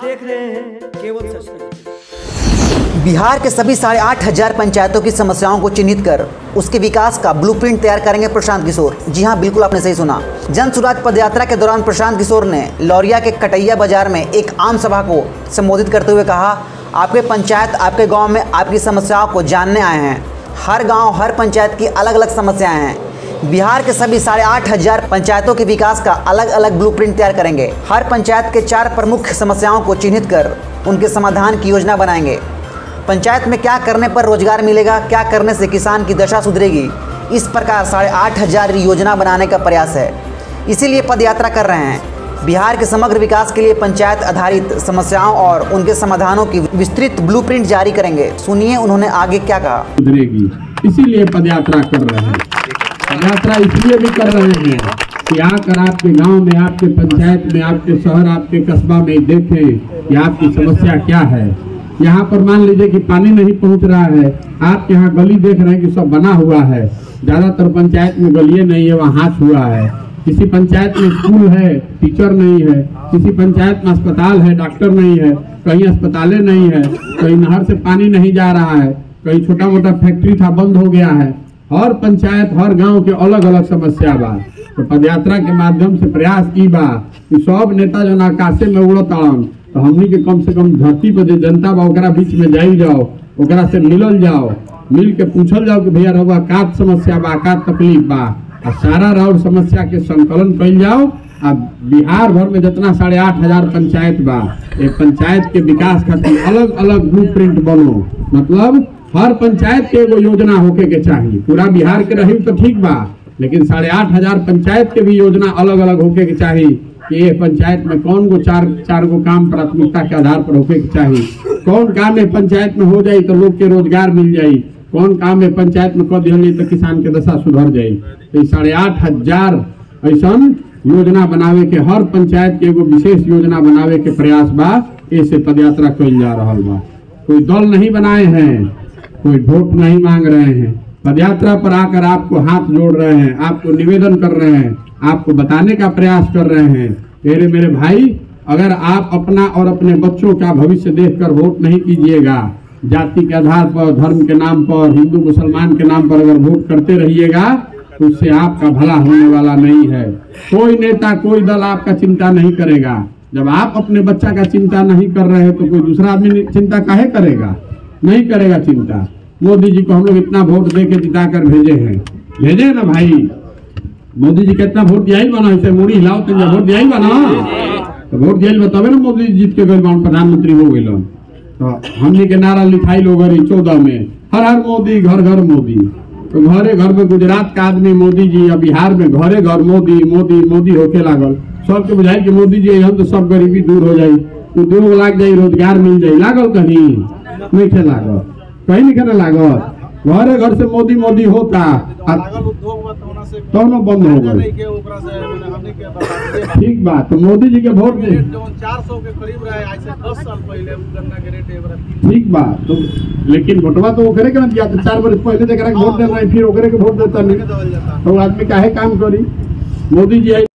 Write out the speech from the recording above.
देख रहे हैं केवल सच। बिहार के सभी 8,500 पंचायतों की समस्याओं को चिन्हित कर उसके विकास का ब्लूप्रिंट तैयार करेंगे प्रशांत किशोर। जी हां, बिल्कुल आपने सही सुना। जन सुराज पदयात्रा के दौरान प्रशांत किशोर ने लौरिया के कटैया बाजार में एक आम सभा को संबोधित करते हुए कहा, आपके पंचायत आपके गांव में आपकी समस्याओं को जानने आए हैं। हर गांव हर पंचायत की अलग अलग समस्याएं हैं। बिहार के सभी 8,500 पंचायतों के विकास का अलग अलग ब्लूप्रिंट तैयार करेंगे। हर पंचायत के 4 प्रमुख समस्याओं को चिन्हित कर उनके समाधान की योजना बनाएंगे। पंचायत में क्या करने पर रोजगार मिलेगा, क्या करने से किसान की दशा सुधरेगी, इस प्रकार 8,500 योजना बनाने का प्रयास है। इसीलिए पदयात्रा कर रहे हैं। बिहार के समग्र विकास के लिए पंचायत आधारित समस्याओं और उनके समाधानों की विस्तृत ब्लूप्रिंट जारी करेंगे। सुनिए उन्होंने आगे क्या कहा। सुधरेगी, इसीलिए पदयात्रा कर रहे हैं। पदयात्रा इसलिए भी कर रहे हैं कि आकर आपके गांव में, आपके पंचायत में, आपके शहर, आपके कस्बा में देखें कि आपकी समस्या क्या है। यहाँ पर मान लीजिए कि पानी नहीं पहुँच रहा है, आप यहाँ गली देख रहे हैं कि सब बना हुआ है। ज़्यादातर पंचायत में गलिए नहीं है, वहाँ हाथ हुआ है। किसी पंचायत में स्कूल है, टीचर नहीं है। किसी पंचायत में अस्पताल है, डॉक्टर नहीं है। कहीं अस्पतालें नहीं है, कहीं नहर से पानी नहीं जा रहा है, कहीं छोटा मोटा फैक्ट्री था बंद हो गया है। हर पंचायत हर गांव के अलग अलग समस्या बा। तो पदयात्रा के माध्यम से प्रयास की बा कि सब नेता जो आकाशे में उड़त आन, तो हमनी के कम से कम धरती पर जो जनता बा ओकरा बीच में जाई जाओ, ओकरा से मिलल जाओ, मिल के पूछल जाओ कि भैया रहुआ का समस्या बा, का तकलीफ बा, और सारा राउर समस्या के संकलन कइल जाओ। अब बिहार भर में जितना 8,500 पंचायत बा, एक पंचायत के विकास खातिर अलग अलग ब्लूप्रिंट बनो। मतलब हर पंचायत के एगो योजना होके के चाहिए। पूरा बिहार के रही तो ठीक बा, लेकिन 8,500 पंचायत के भी योजना अलग अलग होके के चाहिए कि ये पंचायत में कौन गो चार गो काम प्राथमिकता के आधार पर होके के चाहिए। कौन काम में पंचायत में हो जाए तो लोग के रोजगार मिल जाये, कौन काम में पंचायत में कर दिया तो किसान के दशा सुधर जाये। तो 8,500 ऐसा योजना बनावे के, हर पंचायत के एगो विशेष योजना बनावे के प्रयास बा। ऐसे पदयात्रा कइल जा रहा बा। कोई दल नहीं बनाए हैं, कोई वोट नहीं मांग रहे हैं। पदयात्रा पर आकर आपको हाथ जोड़ रहे हैं, आपको निवेदन कर रहे हैं, आपको बताने का प्रयास कर रहे हैं। मेरे भाई, अगर आप अपना और अपने बच्चों का भविष्य देखकर वोट नहीं कीजिएगा, जाति के आधार पर, धर्म के नाम पर, हिंदू मुसलमान के नाम पर अगर वोट करते रहिएगा तो उससे आपका भला होने वाला नहीं है। कोई नेता, कोई दल आपका चिंता नहीं करेगा। जब आप अपने बच्चा का चिंता नहीं कर रहे हैं तो कोई दूसरा आदमी चिंता काहे करेगा? नहीं करेगा चिंता। मोदी जी को हम लोग इतना वोट दे के जिता कर भेजे हैं ना भाई। मोदी जी कितना वोट दिया ही बना, इसे मुड़ी हिलाओ तो वोट दिया ही बना, तो वोट दिया बतावे ना मोदी जी जीत के गए प्रधानमंत्री हो गए। तो हमने के नारा लिखाई लोग 14 में, हर हर मोदी, घर घर मोदी। तो घरे घर में गुजरात का आदमी मोदी जी, या बिहार में घरे घर मोदी मोदी मोदी होके लागल। सबके बुझाई कि मोदी जी हम तो सब गरीबी दूर हो जाये, उद्योग लाग जाये, रोजगार मिल जाये। लागल कहीं नहीं खे लागल, कहीं नहीं खेने लागल। घरे घर से मोदी मोदी होता तो बंद हो गए। ठीक बात। तो मोदी जी के वोट 400 के करीब रहे आज से 10 साल पहले गन्ना के रेट। ठीक बात। तो लेकिन वोटवा तो ओकरे के ना दिया, 4 वर्ष पहले वोट दे रहे, फिर ओकरे के वोट देता नहीं तो आदमी काहे काम करी। मोदी जी